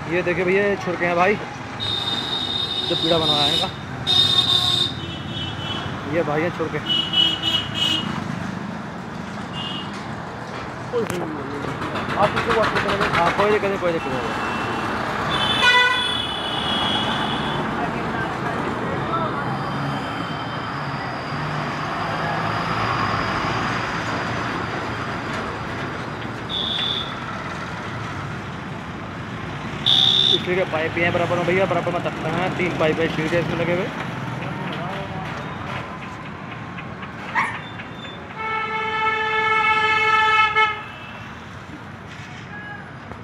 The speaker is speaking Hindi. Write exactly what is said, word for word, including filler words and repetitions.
ये देखिए भैया ये छुड़के हैं भाई, जो पीड़ा बनवाया है इनका। ये भाई है छुड़के। आप इसको हाँ कोई दिक्कत नहीं, कोई दिक्कत नहीं। स्टील के पाइप भी हैं बराबर में भैया, बराबर में तख्ता है, तीन पाइप है स्टील के इसमें लगे हुए।